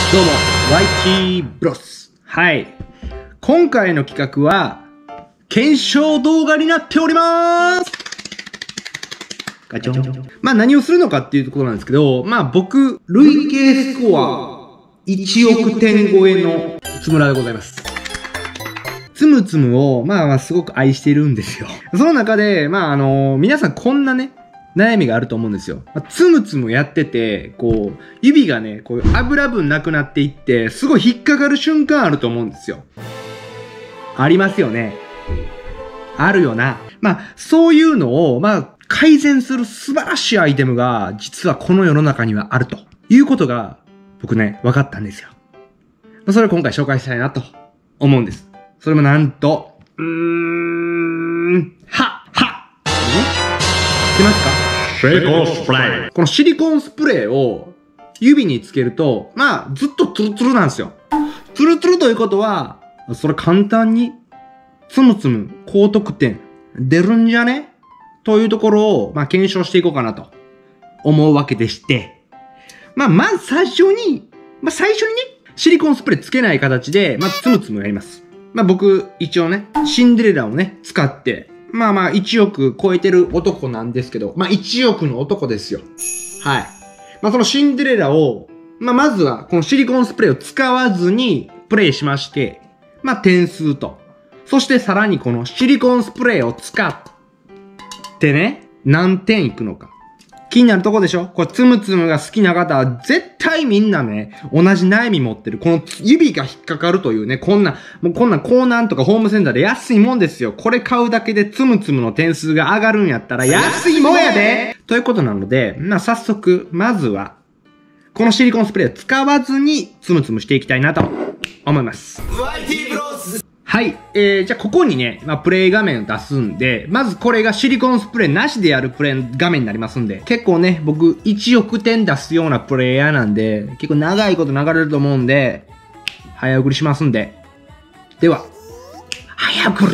どうも、YT ブロス。はい。今回の企画は、検証動画になっておりまーす。ガチョン。まあ何をするのかっていうところなんですけど、まあ僕、累計スコア1億点超えのつむらでございます。つむつむを、まあすごく愛しているんですよ。その中で、まあ皆さんこんなね、悩みがあると思うんですよ。つむつむやってて、こう、指がね、こういう油分なくなっていって、すごい引っかかる瞬間あると思うんですよ。ありますよね。あるよな。まあ、そういうのを、まあ、改善する素晴らしいアイテムが、実はこの世の中にはあるということが、僕ね、分かったんですよ。それを今回紹介したいなと思うんです。それもなんと、知ってますか？ シリコンスプレー。 このシリコンスプレーを指につけると、まあ、ずっとツルツルなんですよ。ツルツルということは、それ簡単に、つむつむ高得点出るんじゃねというところを、まあ、検証していこうかなと思うわけでして、まず最初にね、シリコンスプレーつけない形で、つむつむやります。僕、一応ね、シンデレラをね、使って、1億超えてる男なんですけど、1億の男ですよ。はい。そのシンデレラを、まずは、このシリコンスプレーを使わずに、プレイしまして、点数と。そしてさらにこのシリコンスプレーを使ってね、何点いくのか。気になるとこでしょ？これ、つむつむが好きな方は、絶対みんなね、同じ悩み持ってる。この指が引っかかるというね、こんなコーナーとかホームセンターで安いもんですよ。これ買うだけでつむつむの点数が上がるんやったら、安いもんやでということなので、早速、まずは、このシリコンスプレーを使わずに、つむつむしていきたいなと思います。 YT ブロス。 はい。じゃあここにね、プレイ画面を出すんで、まずこれがシリコンスプレーなしでやるプレイ画面になりますんで、結構ね、僕1億点出すようなプレイヤーなんで、結構長いこと流れると思うんで、早送りしますんで。では、早送り。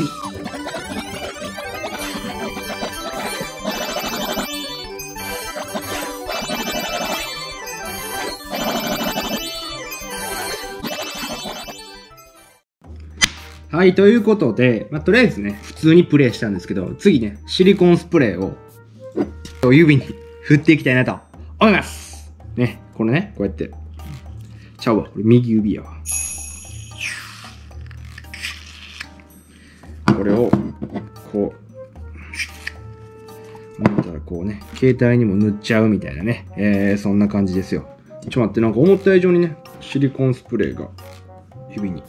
はい、ということで、とりあえずね、普通にプレイしたんですけど、次ね、シリコンスプレーを指に振っていきたいなと思います。ね、これね、こうやって。ちゃうわ、これ右指やわ。これを、こう、なんだったらこうね、携帯にも塗っちゃうみたいなね、そんな感じですよ。ちょっと待って、なんか思った以上にね、シリコンスプレーが指に。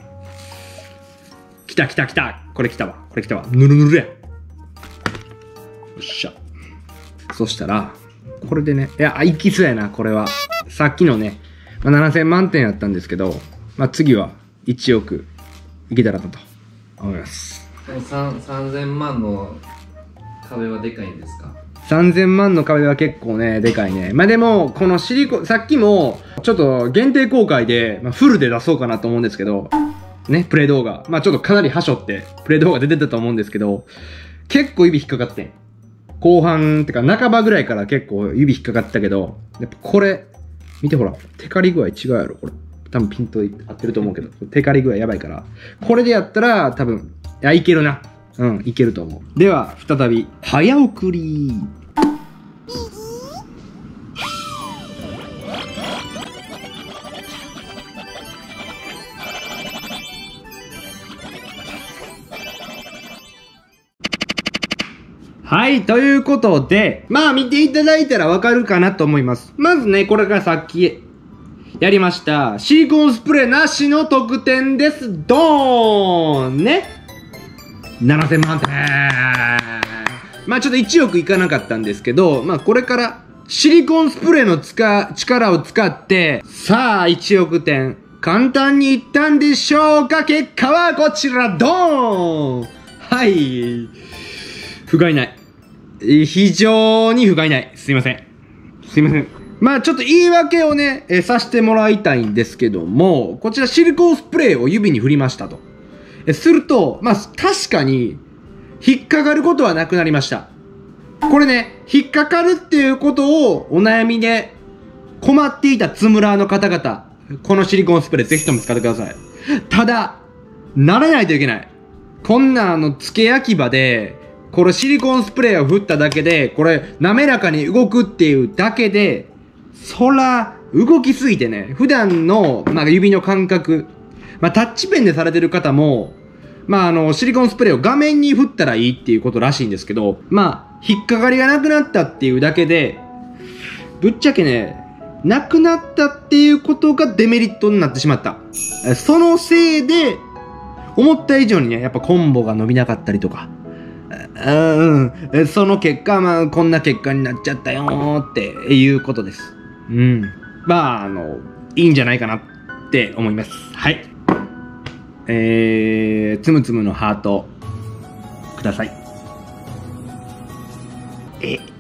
来た。これ来たわ。ぬるぬるや。よっしゃ。そしたら、これでね、いきそうやな、これは。さっきのね、7000万点やったんですけど、次は1億いけたらなと思います。 3000万の壁はでかいんですか ？3000万の壁は結構ね、でかいね。でも、このさっきも、ちょっと限定公開で、フルで出そうかなと思うんですけど、ね、プレイ動画。ちょっとかなりはしょって、プレイ動画で出てたと思うんですけど、結構指引っかかってん。後半、てか半ばぐらいから結構指引っかかったけど、やっぱこれ、見てほら、テカリ具合違うやろ、これ。多分ピント合ってると思うけど、テカリ具合やばいから。これでやったら、多分、いけるな。いけると思う。では、再び、早送り。はい、ということで、見ていただいたらわかるかなと思います。まずね、これがさっきやりました、シリコンスプレーなしの得点です。ドーンね。7000万点。ちょっと1億いかなかったんですけど、これからシリコンスプレーの力を使って、さあ、1億点。簡単にいったんでしょうか？結果はこちら、ドーン。はい。不甲斐ない。非常に不甲斐ない。すいません。ちょっと言い訳をね、させてもらいたいんですけども、こちらシリコンスプレーを指に振りましたと。すると、確かに、引っかかることはなくなりました。これね、引っかかるっていうことをお悩みで困っていたつむらーの方々、 このシリコンスプレーぜひとも使ってください。ただ、慣れないといけない。こんな付け焼き場で、これシリコンスプレーを振っただけで、これ滑らかに動くっていうだけで、そら、動きすぎてね、普段の、指の感覚、タッチペンでされてる方も、シリコンスプレーを画面に振ったらいいっていうことらしいんですけど、引っかかりがなくなったっていうだけで、ぶっちゃけね、なくなったっていうことがデメリットになってしまった。そのせいで、思った以上にね、やっぱコンボが伸びなかったりとか、その結果、こんな結果になっちゃったよーっていうことです。いいんじゃないかなって思います。はい。つむつむのハート、ください。